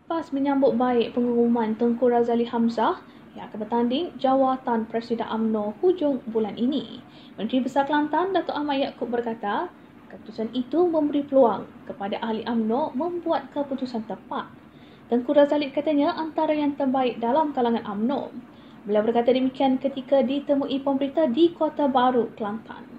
PAS menyambut baik pengumuman Tengku Razali Hamzah yang akan bertanding jawatan Presiden UMNO hujung bulan ini. Menteri Besar Kelantan Datuk Ahmad Yaakob berkata, keputusan itu memberi peluang kepada ahli UMNO membuat keputusan tepat. Tengku Razali katanya antara yang terbaik dalam kalangan UMNO. Beliau berkata demikian ketika ditemui pemberita di Kota Baru, Kelantan.